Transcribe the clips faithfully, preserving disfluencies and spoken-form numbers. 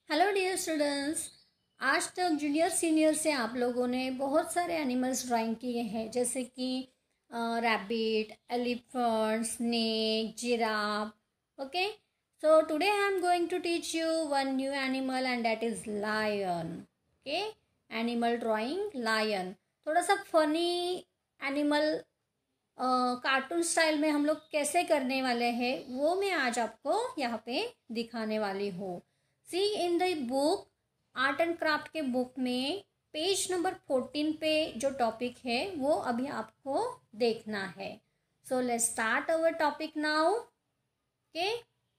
Hello dear students. आज तक junior senior से आप लोगों ने बहुत सारे एनिमल्स ड्राइंग किए हैं, जैसे कि rabbit, elephant, snake, giraffe. Okay, so today I am going to teach you one new animal and that is lion. Okay, animal drawing lion. थोड़ा सा फनी एनिमल कार्टून स्टाइल में हम लोग कैसे करने वाले हैं वो मैं आज आपको यहाँ पे दिखाने वाली हूँ। See in the book art and craft के बुक में पेज नंबर फोर्टीन पे जो टॉपिक है वो अभी आपको देखना है। So let's start our topic now. Okay,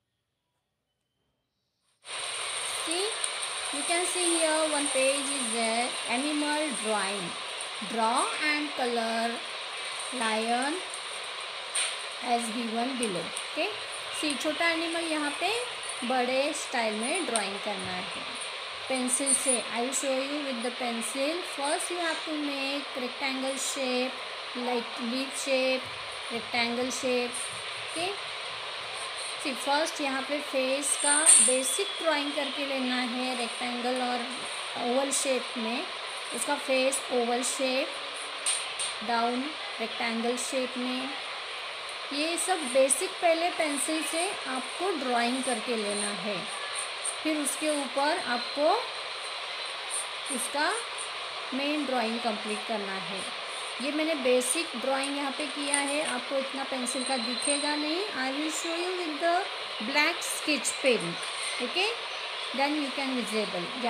see you can see here one page is there, animal drawing. Draw and color lion as given below. Okay, see छोटा animal यहाँ पे बड़े स्टाइल में ड्राइंग करना है पेंसिल से। I will show you with the pencil. First you have to make rectangle shape, like leaf shape, rectangle shape. Okay, see first यहाँ पे फेस का बेसिक ड्राइंग करके लेना है रेक्टेंगल और ओवल शेप में। उसका face oval shape, down rectangle shape में। ये सब बेसिक पहले पेंसिल से आपको ड्राइंग करके लेना है, फिर उसके ऊपर आपको उसका मेन ड्राइंग कंप्लीट करना है। ये मैंने बेसिक ड्राइंग यहाँ पे किया है, आपको इतना पेंसिल का दिखेगा नहीं। I will show you with the black sketch pen. Okay, then you can visible या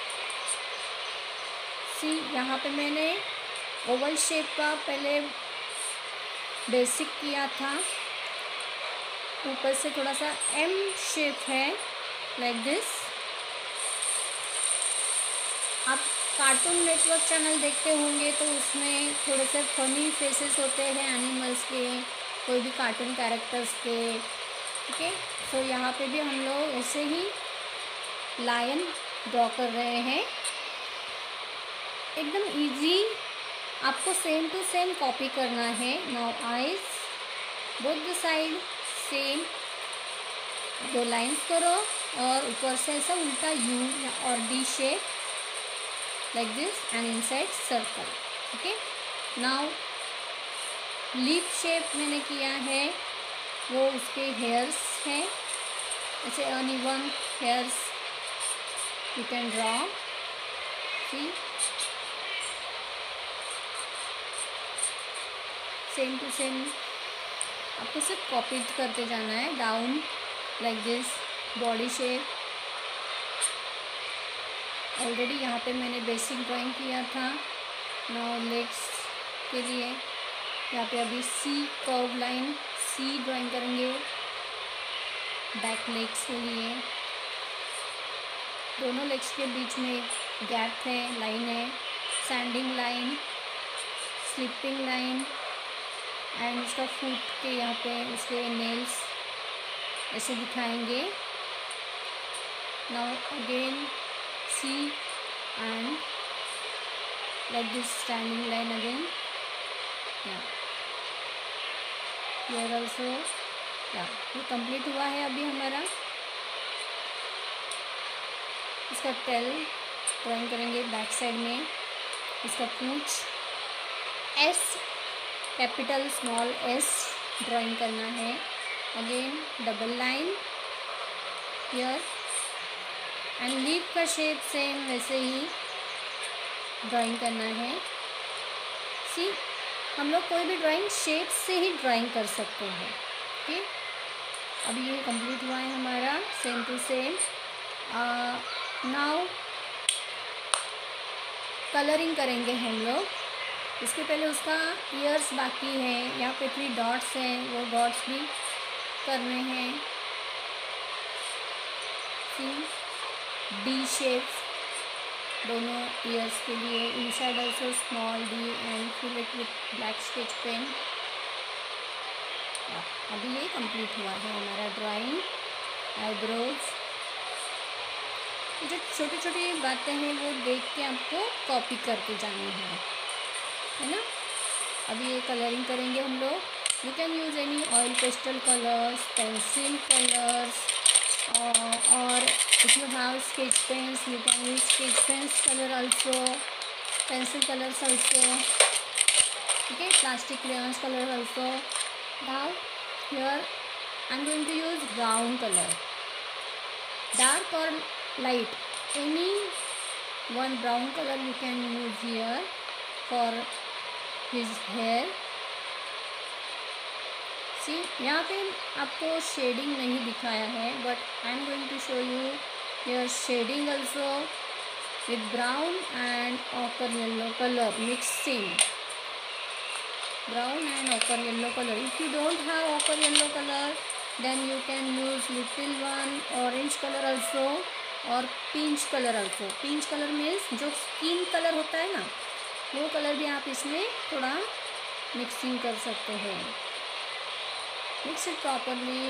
सी यहाँ पे मैंने ओवल शेप का पहले बेसिक किया था। ऊपर से थोड़ा सा एम शेप है, लाइक दिस। आप कार्टून नेटवर्क चैनल देखते होंगे तो उसमें थोड़े से फनी फेसेस होते हैं एनिमल्स के, कोई भी कार्टून कैरेक्टर्स के। ओके, तो यहाँ पे भी हम लोग ऐसे ही लायन ड्रॉ कर रहे हैं, एकदम इजी। आपको सेम टू सेम कॉपी करना है। Now eyes both the side same, दो लाइंस करो और ऊपर से ऐसा उल्टा यू और D shape like this and inside circle. Okay, now leaf shape मैंने किया है, वो उसके हेयर्स हैं, ऐसे uneven hairs you can draw. See same to same आपको सिर्फ कॉपी करते जाना है। Down like this body shape. Already यहाँ पे मैंने बेसिक ड्राइंग किया था। नाउ लेग्स के लिए यहाँ पे अभी see curve line see drawing करेंगे। बैक लेग्स के लिए दोनों लेग्स के बीच में गैप है, लाइन है, sanding line, sleeping line and उसका फुट के यहाँ पे उसके नेल्स ऐसे दिखाएंगे। Now again see and like this standing line again here also. या ये कंप्लीट हुआ है अभी हमारा। इसका टेल ड्राइंग करेंगे बैक साइड में। इसका पूंछ S capital small S drawing करना है। Again double line here and leaf का शेप सेम वैसे ही ड्राइंग करना है। सी हम लोग कोई भी ड्राइंग शेप से ही ड्राइंग कर सकते हैं। ओके, अभी ये कंप्लीट हुआ है हमारा same to same. Now colouring करेंगे हम लोग। इसके पहले उसका ईयर्स बाकी है, यहाँ पे थ्री डॉट्स हैं, वो डॉट्स भी करने हैं। सी डी शेप दोनों ईयर्स के लिए। Inside also small D and fill it with black sketch pen. अभी ये कंप्लीट हुआ है हमारा ड्राइंग। आईब्रोज, जो छोटी छोटी बातें हैं वो देख के आपको कॉपी करके जानी है, है ना। अभी ये कलरिंग करेंगे हम लोग। You can use any oil pastel colours, pencil colours uh, or if you have sketch pens, you can use sketch pens color also, pencil colors also, okay, plastic crayons color also. Now here I'm going to use brown color, dark or light, any one brown color you can use here for his hair. See यहाँ पे आपको shading नहीं दिखाया है, but I am going to show you your shading also with brown and ochre yellow colour mixing, brown and ochre yellow colour. If you don't have ochre yellow colour then you can use little one orange colour also और peach colour also. Peach colour means जो skin colour होता है ना, वो colour भी आप इसमें थोड़ा मिक्सिंग कर सकते हैं. Mix it properly.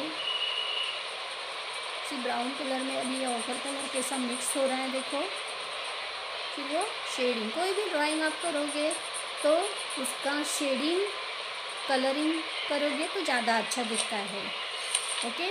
See brown colour में अभी ऑकर कलर कैसा मिक्स हो रहा है देखो. फिर वो शेडिंग, कोई भी ड्राइंग आप करोगे तो उसका शेडिंग कलरिंग करोगे तो ज़्यादा अच्छा दिखता है. ओके,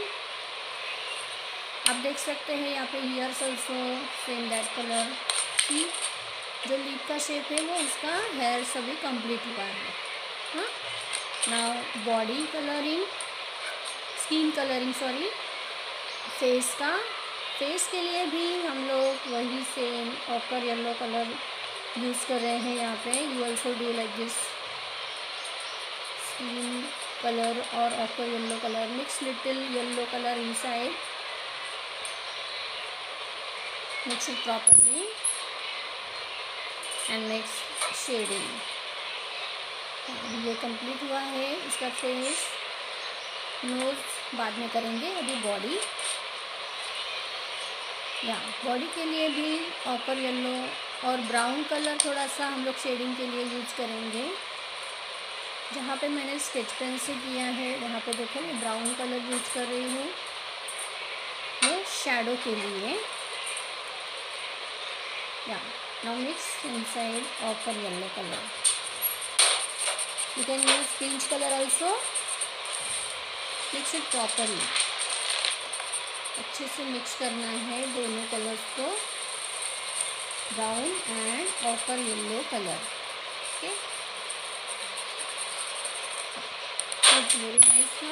आप देख सकते हैं यहाँ पे ears also same that colour. See जो लीफ का शेप है वो उसका हेयर सभी कंप्लीट हुआ है. हाँ, now body colouring, skin colouring sorry, face का, फेस के लिए भी हम लोग वही same ochre yellow colour use कर रहे हैं यहाँ पे. You also do like this, skin colour और ochre yellow colour, mix little yellow colour inside, mix it properly and mix shading. ये कंप्लीट हुआ है. इसका फेस, नोज बाद में करेंगे. अभी बॉडी, या बॉडी के लिए भी ऑकर येलो और ब्राउन कलर थोड़ा सा हम लोग शेडिंग के लिए यूज करेंगे. जहाँ पे मैंने स्केच पेन से किया है वहाँ पे देखो मैं ब्राउन कलर यूज कर रही हूँ, वो शैडो के लिए. या now mix inside ochre yellow colour. You can use peach color also. Mix it properly. अच्छे से मिक्स करना है दोनों कलर्स को, brown and ochre yellow colour. Okay, it's very nice.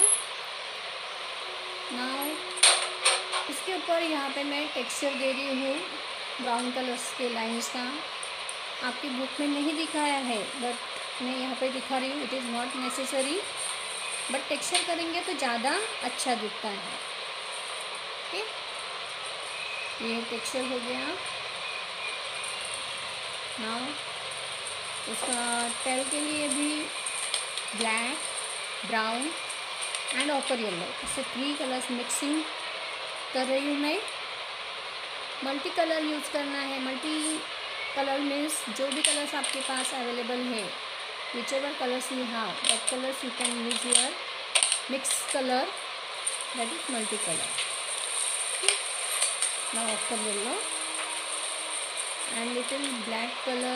Now इसके ऊपर यहाँ पे मैं टेक्सचर दे रही हूँ ब्राउन कलर्स के लाइन्स का. आपकी बुक में नहीं दिखाया है बट मैं यहाँ पे दिखा रही हूँ. It is not necessary, but texture करेंगे तो ज़्यादा अच्छा दिखता है. ओके, ये टेक्सचर हो गया. नाउ उसका टेल के लिए भी black, brown and ochre yellow, इससे थ्री कलर्स मिक्सिंग कर रही हूँ मैं. मल्टी कलर यूज़ करना है. मल्टी कलर मीन्स जो भी कलर्स आपके पास अवेलेबल है, whichever colors you have, that colors you can use here. Mixed color, that is multicolor. Okay. Now after yellow and little black color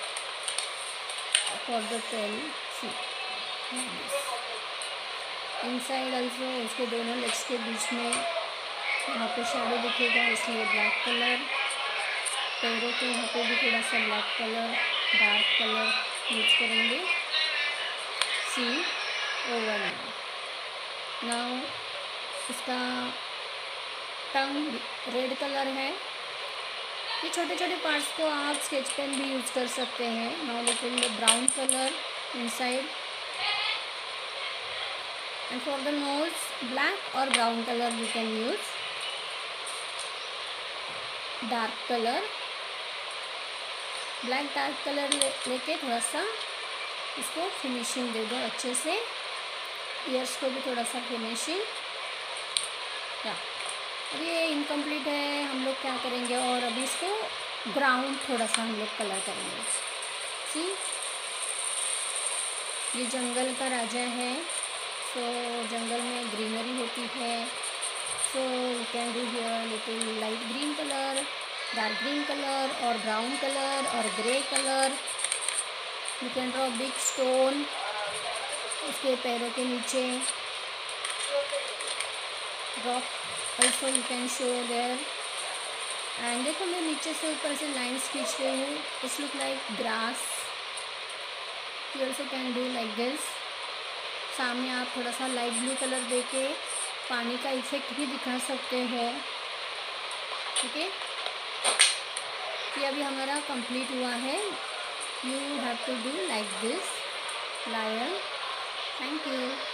for the tail. See, like this. Inside also उसके दोनों legs के बीच में यहाँ पे shadow दिखेगा, इसलिए black color. पैरों के यहाँ पे भी थोड़ा सा black colour, dark colour use करेंगे. सी ओवर नाउ इसका टंग रेड कलर है. ये छोटे छोटे पार्ट्स को आप स्केच पेन भी यूज कर सकते हैं. Now little brown colour inside and for the nose black और brown colour you can use. Dark colour, black dark colour ले लेके थोड़ा सा इसको फिनिशिंग दे दो अच्छे से. ईयर्स को भी थोड़ा सा फिनिशिंग. या अभी ये इनकम्प्लीट है, हम लोग क्या करेंगे और अभी इसको ग्राउंड थोड़ा सा हम लोग कलर करेंगे. सी ये जंगल का राजा है, सो जंगल में ग्रीनरी होती है. So you can do here little light green colour, dark green colour और ब्राउन कलर और grey colour. You can draw big stone उसके पैरों के नीचे, rock also you can show there. And देखो मैं नीचे से ऊपर से लाइन्स खींच रही हूँ, it's look like grass. You also can do like this. सामने आप थोड़ा सा लाइट ब्लू कलर देके पानी का इफेक्ट भी दिखा सकते हो। ठीक है, ये अभी हमारा कंप्लीट हुआ है। You have to do like this lion. Thank you.